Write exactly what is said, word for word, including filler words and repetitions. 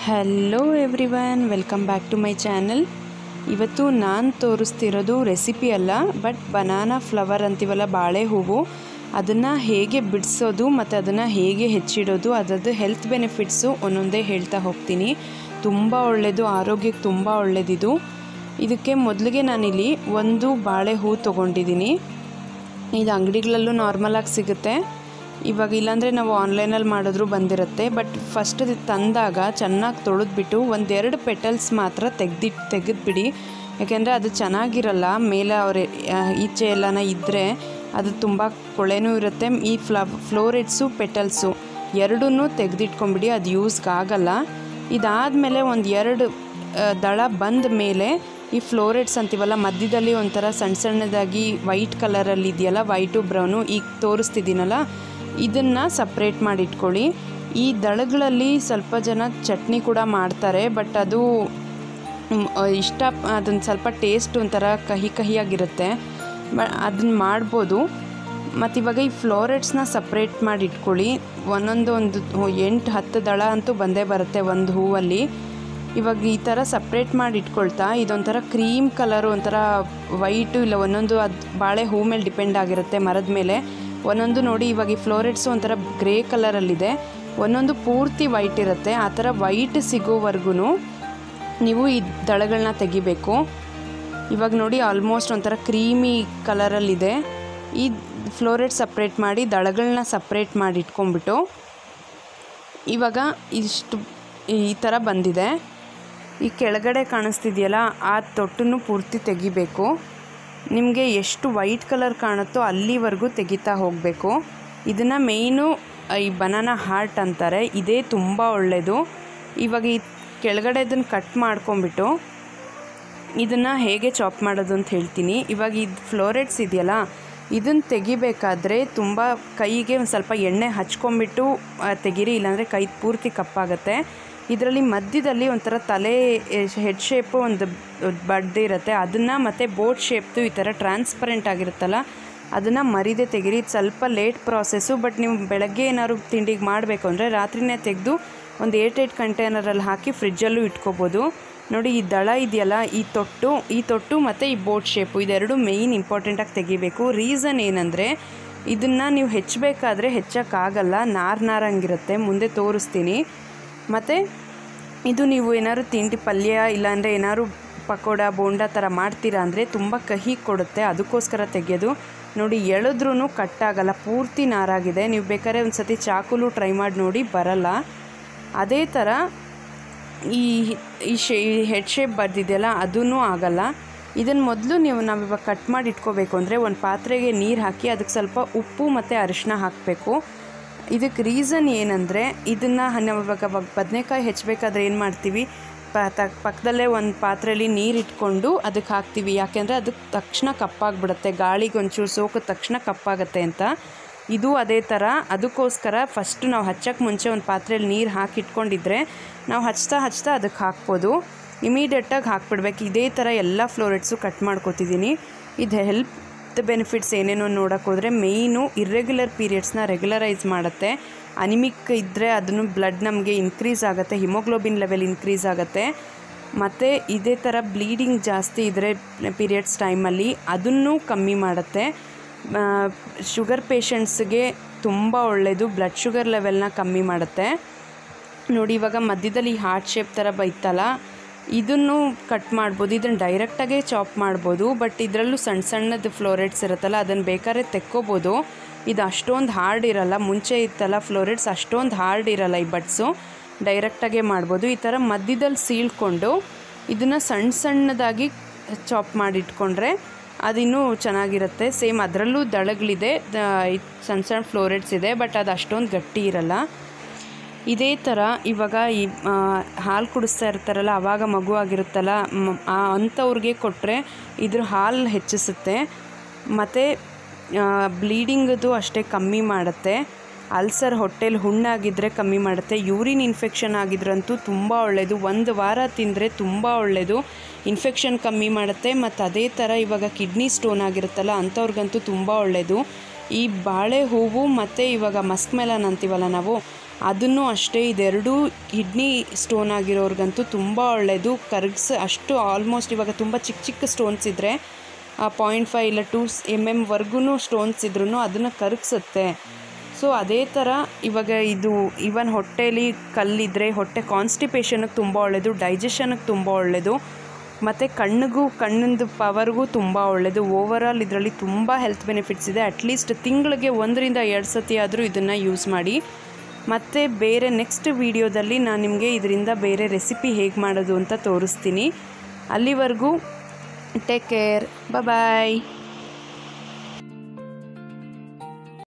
Hello everyone, welcome back to my channel. ಇವತ್ತು ನಾನು ತೋರಿಸ್ತಿರೋದು ರೆಸಿಪಿ ಅಲ್ಲ, ಬಟ್ ಬನಾನಾ ಫ್ಲವರ್ ಅಂತೀವಲ್ಲ, ಬಾಳೆ ಹೂವು, ಅದನ್ನು ಹೇಗೆ ಬಿಡಿಸೋದು ಮತ್ತು ಅದನ್ನು ಹೇಗೆ ಹೆಚ್ಚಿಡೋದು, ಅದರದ್ದು ಹೆಲ್ತ್ ಬೆನಿಫಿಟ್ಸು ಒಂದೊಂದೇ ಹೇಳ್ತಾ ಹೋಗ್ತೀನಿ. ತುಂಬ ಒಳ್ಳೆಯದು, ಆರೋಗ್ಯಕ್ಕೆ ತುಂಬ ಒಳ್ಳೆಯದಿದು. ಇದಕ್ಕೆ ಮೊದಲಿಗೆ ನಾನಿಲ್ಲಿ ಒಂದು ಬಾಳೆ ಹೂ ತೊಗೊಂಡಿದ್ದೀನಿ. ಇದು ಅಂಗಡಿಗಳಲ್ಲೂ ನಾರ್ಮಲಾಗಿ ಸಿಗುತ್ತೆ. ಇವಾಗ ಇಲ್ಲಾಂದರೆ ನಾವು ಆನ್ಲೈನಲ್ಲಿ ಮಾಡಿದ್ರೂ ಬಂದಿರುತ್ತೆ. ಬಟ್ ಫಸ್ಟ್ ಅದು ತಂದಾಗ ಚೆನ್ನಾಗಿ ತೊಳೆದ್ಬಿಟ್ಟು ಒಂದೆರಡು ಪೆಟಲ್ಸ್ ಮಾತ್ರ ತೆಗ್ದಿಟ್ಟು ತೆಗೆದುಬಿಡಿ. ಯಾಕೆಂದರೆ ಅದು ಚೆನ್ನಾಗಿರಲ್ಲ, ಮೇಲೆ ಅವ್ರ ಈಚೆ ಎಲ್ಲನ ಇದ್ದರೆ ಅದು ತುಂಬ ಕೊಳೆನೂ ಇರುತ್ತೆ. ಈ ಫ್ಲವ್ ಫ್ಲೋರೆಟ್ಸು ಪೆಟಲ್ಸು ಎರಡೂ ತೆಗೆದಿಟ್ಕೊಂಬಿಡಿ, ಅದು ಯೂಸ್ಗಾಗಲ್ಲ. ಇದಾದಮೇಲೆ ಒಂದು ಎರಡು ದಳ ಬಂದ ಮೇಲೆ ಈ ಫ್ಲೋರೆಟ್ಸ್ ಅಂತೀವಲ್ಲ, ಮಧ್ಯದಲ್ಲಿ ಒಂಥರ ಸಣ್ಣ ಸಣ್ಣದಾಗಿ ವೈಟ್ ಕಲರಲ್ಲಿ ಇದೆಯಲ್ಲ, ವೈಟು ಬ್ರೌನು ಈಗ ತೋರಿಸ್ತಿದ್ದೀನಲ್ಲ, ಇದನ್ನು ಸಪ್ರೇಟ್ ಮಾಡಿಟ್ಕೊಳ್ಳಿ. ಈ ದಳಗಳಲ್ಲಿ ಸ್ವಲ್ಪ ಜನ ಚಟ್ನಿ ಕೂಡ ಮಾಡ್ತಾರೆ, ಬಟ್ ಅದು ಇಷ್ಟ, ಅದನ್ನು ಸ್ವಲ್ಪ ಟೇಸ್ಟ್ ಒಂಥರ ಕಹಿ ಕಹಿಯಾಗಿರುತ್ತೆ, ಬ ಅದನ್ನು ಮಾಡ್ಬೋದು. ಮತ್ತು ಇವಾಗ ಈ ಫ್ಲೋರೆಟ್ಸ್ನ ಸಪ್ರೇಟ್ ಮಾಡಿ ಇಟ್ಕೊಳ್ಳಿ. ಒಂದೊಂದು ಒಂದು ಎಂಟು ಹತ್ತು ದಳ ಅಂತೂ ಬಂದೇ ಬರುತ್ತೆ ಒಂದು ಹೂವಲ್ಲಿ. ಇವಾಗ ಈ ಥರ ಸಪ್ರೇಟ್ ಮಾಡಿ ಇಟ್ಕೊಳ್ತಾ, ಇದೊಂಥರ ಕ್ರೀಮ್ ಕಲರು, ಒಂಥರ ವೈಟು, ಇಲ್ಲ ಒಂದೊಂದು ಅದು ಬಾಳೆ ಹೂ ಮೇಲೆ ಡಿಪೆಂಡ್ ಆಗಿರುತ್ತೆ, ಮರದ ಮೇಲೆ ಒಂದೊಂದು. ನೋಡಿ ಇವಾಗ ಈ ಫ್ಲೋರೆಟ್ಸು ಒಂಥರ ಗ್ರೇ ಕಲರಲ್ಲಿದೆ, ಒಂದೊಂದು ಪೂರ್ತಿ ವೈಟ್ ಇರುತ್ತೆ. ಆ ಥರ ವೈಟ್ ಸಿಗೋವರೆಗೂ ನೀವು ಈ ದಳಗಳನ್ನ ತೆಗಿಬೇಕು. ಇವಾಗ ನೋಡಿ ಆಲ್ಮೋಸ್ಟ್ ಒಂಥರ ಕ್ರೀಮಿ ಕಲರಲ್ಲಿದೆ. ಈ ಫ್ಲೋರೆಟ್ ಸಪ್ರೇಟ್ ಮಾಡಿ ದಳಗಳನ್ನ ಸಪ್ರೇಟ್ ಮಾಡಿ ಇಟ್ಕೊಂಡ್ಬಿಟ್ಟು, ಇವಾಗ ಇಷ್ಟು ಈ ಥರ ಬಂದಿದೆ. ಈ ಕೆಳಗಡೆ ಕಾಣಿಸ್ತಿದೆಯಲ್ಲ, ಆ ತೊಟ್ಟನ್ನು ಪೂರ್ತಿ ತೆಗಿಬೇಕು. ನಿಮಗೆ ಎಷ್ಟು ವೈಟ್ ಕಲರ್ ಕಾಣುತ್ತೋ ಅಲ್ಲಿವರೆಗೂ ತೆಗಿತಾ ಹೋಗಬೇಕು. ಇದನ್ನು ಮೇಯ್ನು ಈ ಬನಾನಾ ಹಾರ್ಟ್ ಅಂತಾರೆ, ಇದೇ ತುಂಬ ಒಳ್ಳೆಯದು. ಇವಾಗ ಈ ಕೆಳಗಡೆ ಇದನ್ನು ಕಟ್ ಮಾಡ್ಕೊಂಬಿಟ್ಟು ಇದನ್ನು ಹೇಗೆ ಚಾಪ್ ಮಾಡೋದು ಅಂತ ಹೇಳ್ತೀನಿ. ಇವಾಗ ಇದು ಫ್ಲೋರೆಟ್ಸ್ ಇದೆಯಲ್ಲ, ಇದನ್ನು ತೆಗಿಬೇಕಾದ್ರೆ ತುಂಬ ಕೈಗೆ ಒಂದು ಸ್ವಲ್ಪ ಎಣ್ಣೆ ಹಚ್ಕೊಂಬಿಟ್ಟು ತೆಗೀರಿ, ಇಲ್ಲಾಂದರೆ ಕೈ ಪೂರ್ತಿ ಕಪ್ಪಾಗುತ್ತೆ. ಇದರಲ್ಲಿ ಮಧ್ಯದಲ್ಲಿ ಒಂಥರ ತಲೆ ಹೆಡ್ ಶೇಪು ಒಂದು ಬಡ್ಡೆ ಇರುತ್ತೆ, ಅದನ್ನು ಮತ್ತು ಬೋಟ್ ಶೇಪ್ದು ಈ ಥರ ಟ್ರಾನ್ಸ್ಪರೆಂಟ್ ಆಗಿರುತ್ತಲ್ಲ, ಅದನ್ನು ಮರಿದೆ ತೆಗೀರಿ. ಇದು ಸ್ವಲ್ಪ ಲೇಟ್ ಪ್ರಾಸೆಸ್ಸು, ಬಟ್ ನೀವು ಬೆಳಗ್ಗೆ ಏನಾದ್ರು ತಿಂಡಿಗೆ ಮಾಡಬೇಕು ಅಂದರೆ ರಾತ್ರಿನೇ ತೆಗೆದು ಒಂದು ಏಟ್ ಏಟ್ ಕಂಟೈನರಲ್ಲಿ ಹಾಕಿ ಫ್ರಿಜ್ಜಲ್ಲೂ ಇಟ್ಕೋಬೋದು. ನೋಡಿ ಈ ದಳ ಇದೆಯಲ್ಲ, ಈ ತೊಟ್ಟು ಈ ತೊಟ್ಟು ಮತ್ತು ಈ ಬೋಟ್ ಶೇಪು, ಇದೆರಡು ಮೇಯ್ನ್ ಇಂಪಾರ್ಟೆಂಟಾಗಿ ತೆಗಿಬೇಕು. ರೀಸನ್ ಏನಂದರೆ, ಇದನ್ನು ನೀವು ಹೆಚ್ಚಬೇಕಾದ್ರೆ ಹೆಚ್ಚೋಕ್ಕಾಗಲ್ಲ, ನಾರು ನಾರಂಗಿರುತ್ತೆ, ಮುಂದೆ ತೋರಿಸ್ತೀನಿ. ಮತ್ತು ಇದು ನೀವು ಏನಾದ್ರು ತಿಂಡಿ ಪಲ್ಯ ಇಲ್ಲಾಂದರೆ ಏನಾದ್ರು ಪಕೋಡ ಬೋಂಡ ಥರ ಮಾಡ್ತೀರಾ ಅಂದರೆ ತುಂಬ ಕಹಿ ಕೊಡುತ್ತೆ, ಅದಕ್ಕೋಸ್ಕರ ತೆಗೆಯೋದು. ನೋಡಿ ಎಳೆದ್ರೂ ಕಟ್ಟಾಗಲ್ಲ, ಪೂರ್ತಿ ನಾರಾಗಿದೆ. ನೀವು ಬೇಕಾದ್ರೆ ಒಂದು ಸತಿ ಚಾಕುಲು ಟ್ರೈ ಮಾಡಿ ನೋಡಿ, ಬರಲ್ಲ. ಅದೇ ಥರ ಈ ಈ ಶೇ ಹೆಡ್ ಶೇಪ್ ಬರ್ದಿದೆಯಲ್ಲ, ಅದೂ ಆಗಲ್ಲ. ಇದನ್ನು ಮೊದಲು ನೀವು ನಾವಿವಾಗ ಕಟ್ ಮಾಡಿ ಇಟ್ಕೋಬೇಕು ಅಂದರೆ ಒಂದು ಪಾತ್ರೆಗೆ ನೀರು ಹಾಕಿ ಅದಕ್ಕೆ ಸ್ವಲ್ಪ ಉಪ್ಪು ಮತ್ತು ಅರಿಶಿನ ಹಾಕಬೇಕು. ಇದಕ್ಕೆ ರೀಸನ್ ಏನಂದರೆ, ಇದನ್ನು ನಾವು ಇವಾಗ ಬದನೆಕಾಯಿ ಹೆಚ್ಚಬೇಕಾದ್ರೆ ಏನು ಮಾಡ್ತೀವಿ, ಪ ಪಕ್ಕದಲ್ಲೇ ಒಂದು ಪಾತ್ರೆಯಲ್ಲಿ ನೀರು ಇಟ್ಕೊಂಡು ಅದಕ್ಕೆ ಹಾಕ್ತೀವಿ. ಯಾಕೆಂದರೆ ಅದಕ್ಕೆ ತಕ್ಷಣ ಕಪ್ಪಾಗಿಬಿಡುತ್ತೆ, ಗಾಳಿಗೆ ಒಂಚೂರು ಸೋಕಿದ ತಕ್ಷಣ ಕಪ್ಪಾಗುತ್ತೆ ಅಂತ. ಇದು ಅದೇ ಥರ, ಅದಕ್ಕೋಸ್ಕರ ಫಸ್ಟು ನಾವು ಹಚ್ಚೋಕ್ಕೆ ಮುಂಚೆ ಒಂದು ಪಾತ್ರೆಯಲ್ಲಿ ನೀರು ಹಾಕಿ ಇಟ್ಕೊಂಡಿದ್ರೆ ನಾವು ಹಚ್ತಾ ಹಚ್ತಾ ಅದಕ್ಕೆ ಹಾಕ್ಬೋದು. ಇಮಿಡಿಯೇಟಾಗಿ ಹಾಕ್ಬಿಡ್ಬೇಕು. ಇದೇ ಥರ ಎಲ್ಲ ಫ್ಲೋರೆಟ್ಸು ಕಟ್ ಮಾಡ್ಕೊತಿದ್ದೀನಿ. ಇದು ಹೆಲ್ಪ್ ಬೆನಿಫಿಟ್ಸ್ ಏನೇನೋ ನೋಡೋಕೆ ಹೋದರೆ, ಮೇಯ್ನು ಇರ್ರೆಗ್ಯುಲರ್ ಪೀರಿಯಡ್ಸ್ನ ರೆಗ್ಯುಲರೈಸ್ ಮಾಡುತ್ತೆ. ಅನಿಮಿಕ್ ಇದ್ದರೆ ಅದನ್ನು ಬ್ಲಡ್ ನಮಗೆ ಇನ್ಕ್ರೀಸ್ ಆಗುತ್ತೆ, ಹಿಮೋಗ್ಲೋಬಿನ್ ಲೆವೆಲ್ ಇನ್ಕ್ರೀಸ್ ಆಗುತ್ತೆ. ಮತ್ತು ಇದೇ ಥರ ಬ್ಲೀಡಿಂಗ್ ಜಾಸ್ತಿ ಇದ್ದರೆ ಪೀರಿಯಡ್ಸ್ ಟೈಮಲ್ಲಿ ಅದನ್ನು ಕಮ್ಮಿ ಮಾಡುತ್ತೆ. ಶುಗರ್ ಪೇಷಂಟ್ಸ್ಗೆ ತುಂಬ ಒಳ್ಳೆಯದು, ಬ್ಲಡ್ ಶುಗರ್ ಲೆವೆಲ್ನ ಕಮ್ಮಿ ಮಾಡುತ್ತೆ. ನೋಡಿ ಇವಾಗ ಮಧ್ಯದಲ್ಲಿ ಹಾರ್ಟ್ ಶೇಪ್ ಥರ ಬೈತಲ್ಲ, ಇದನ್ನು ಕಟ್ ಮಾಡ್ಬೋದು. ಇದನ್ನು ಡೈರೆಕ್ಟಾಗೇ ಚಾಪ್ ಮಾಡ್ಬೋದು, ಬಟ್ ಇದರಲ್ಲೂ ಸಣ್ಣ ಸಣ್ಣದು ಫ್ಲೋರೆಟ್ಸ್ ಇರುತ್ತಲ್ಲ, ಅದನ್ನು ಬೇಕಾದ್ರೆ ತೆಕ್ಕೋಬೋದು. ಇದು ಅಷ್ಟೊಂದು ಹಾರ್ಡ್ ಇರಲ್ಲ, ಮುಂಚೆ ಇತ್ತಲ್ಲ ಫ್ಲೋರೆಟ್ಸ್, ಅಷ್ಟೊಂದು ಹಾರ್ಡ್ ಇರಲ್ಲ ಈ ಬಡ್ಸು, ಡೈರೆಕ್ಟಾಗೇ ಮಾಡ್ಬೋದು. ಈ ಥರ ಮಧ್ಯದಲ್ಲಿ ಸೀಳ್ಕೊಂಡು ಇದನ್ನು ಸಣ್ಣ ಸಣ್ಣದಾಗಿ ಚಾಪ್ ಮಾಡಿಟ್ಕೊಂಡ್ರೆ ಅದಿನ್ನೂ ಚೆನ್ನಾಗಿರುತ್ತೆ. ಸೇಮ್ ಅದರಲ್ಲೂ ದಳಗಳಿದೆ, ಸಣ್ಣ ಸಣ್ಣ ಫ್ಲೋರೆಟ್ಸ್ ಇದೆ, ಬಟ್ ಅದು ಅಷ್ಟೊಂದು ಗಟ್ಟಿ ಇರಲ್ಲ. ಇದೇ ಥರ ಇವಾಗ ಈ ಹಾಲು ಕುಡಿಸ್ತಾ ಇರ್ತಾರಲ್ಲ, ಆವಾಗ ಮಗು ಆಗಿರುತ್ತಲ್ಲ, ಅಂಥವ್ರಿಗೆ ಕೊಟ್ಟರೆ ಇದ್ರ ಹಾಲು ಹೆಚ್ಚಿಸುತ್ತೆ. ಮತ್ತು ಬ್ಲೀಡಿಂಗದು ಅಷ್ಟೇ ಕಮ್ಮಿ ಮಾಡುತ್ತೆ. ಅಲ್ಸರ್, ಹೊಟ್ಟೆಲಿ ಹುಣ್ಣಾಗಿದ್ದರೆ ಕಮ್ಮಿ ಮಾಡುತ್ತೆ. ಯೂರಿನ್ ಇನ್ಫೆಕ್ಷನ್ ಆಗಿದ್ರಂತೂ ತುಂಬ ಒಳ್ಳೆಯದು, ಒಂದು ವಾರ ತಿಂದರೆ ತುಂಬ ಒಳ್ಳೆಯದು, ಇನ್ಫೆಕ್ಷನ್ ಕಮ್ಮಿ ಮಾಡುತ್ತೆ. ಮತ್ತು ಅದೇ ಥರ ಇವಾಗ ಕಿಡ್ನಿ ಸ್ಟೋನ್ ಆಗಿರುತ್ತಲ್ಲ, ಅಂಥವ್ರಿಗಂತೂ ತುಂಬ ಒಳ್ಳೆಯದು. ಈ ಬಾಳೆ ಹೂವು ಮತ್ತು ಇವಾಗ ಮಸ್ಕ್ ಮೆಲನ್ ಅಂತೀವಲ್ಲ ನಾವು, ಅದನ್ನು ಅಷ್ಟೇ ಇದೆರಡು ಕಿಡ್ನಿ ಸ್ಟೋನ್ ಆಗಿರೋರ್ಗಂತೂ ತುಂಬ ಒಳ್ಳೆಯದು. ಕರಗಿಸ್ ಅಷ್ಟು ಆಲ್ಮೋಸ್ಟ್ ಇವಾಗ ತುಂಬ ಚಿಕ್ಕ ಚಿಕ್ಕ ಸ್ಟೋನ್ಸ್ ಇದ್ದರೆ ಪಾಯಿಂಟ್ ಫೈವ್ ಇಲ್ಲ ಟೂ ಎಮ್ ಎಮ್ವರೆಗೂ ಸ್ಟೋನ್ಸ್ ಇದ್ರೂ ಅದನ್ನು ಕರಗಿಸುತ್ತೆ. ಸೊ ಅದೇ ಥರ ಇವಾಗ ಇದು ಈವನ್ ಹೊಟ್ಟೆಯಲ್ಲಿ ಕಲ್ಲಿದ್ದರೆ ಹೊಟ್ಟೆ ಕಾನ್ಸ್ಟಿಪೇಷನ್ಗೆ ತುಂಬ ಒಳ್ಳೆಯದು, ಡೈಜೆಷನ್ಗೆ ತುಂಬ ಒಳ್ಳೆಯದು, ಮತ್ತು ಕಣ್ಣಿಗೂ ಕಣ್ಣಿಂದು ಪವರ್ಗೂ ತುಂಬ ಒಳ್ಳೆಯದು. ಓವರಾಲ್ ಇದರಲ್ಲಿ ತುಂಬ ಹೆಲ್ತ್ ಬೆನಿಫಿಟ್ಸ್ ಇದೆ. ಅಟ್ಲೀಸ್ಟ್ ತಿಂಗಳಿಗೆ ಒಂದರಿಂದ ಎರಡು ಸತಿ ಆದರೂ ಇದನ್ನು ಯೂಸ್ ಮಾಡಿ. ಮತ್ತು ಬೇರೆ ನೆಕ್ಸ್ಟ್ ವೀಡಿಯೋದಲ್ಲಿ ನಾನು ನಿಮಗೆ ಇದರಿಂದ ಬೇರೆ ರೆಸಿಪಿ ಹೇಗೆ ಮಾಡೋದು ಅಂತ ತೋರಿಸ್ತೀನಿ. ಅಲ್ಲಿವರೆಗೂ ಟೇಕ್ ಕೇರ್, ಬಾಯ್.